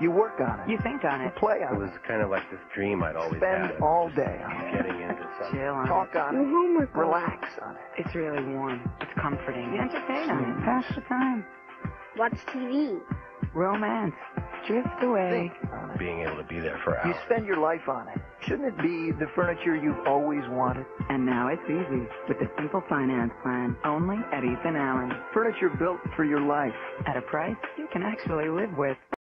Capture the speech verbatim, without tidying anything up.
You work on it. You think on You it. play on It it. was kind of like this dream I'd always Spend had. all day on it. Getting into something. Chill on Talk it. on Your it. homework. Relax on it. It's really warm. It's comforting. Entertain on it. Pass the time. Watch T V. Romance. Drift away. Think on it. Being able to be there for You hours. spend your life on it. Shouldn't it be the furniture you've always wanted? And now it's easy with the Simple Finance Plan. Only at Ethan Allen. Furniture built for your life. At a price you can actually live with.